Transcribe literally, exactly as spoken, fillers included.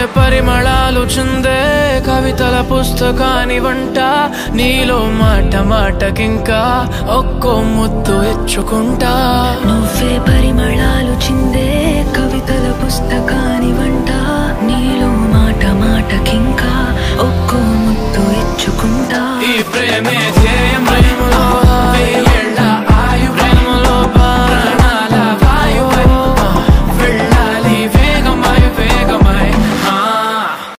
పరిమళాలు చిందే కవితల పుస్తకాని వంట నీలో మాట మాటకింకా ఒక్కో ముద్దు ఇచ్చుకుంటా నువ్వే పరిమళాలు చిందే కవితల పుస్తకాని వంట నీలో మాట మాటకింకా ఒక్కో ముద్దు ఇచ్చుకుంటా ఈ ప్రేమే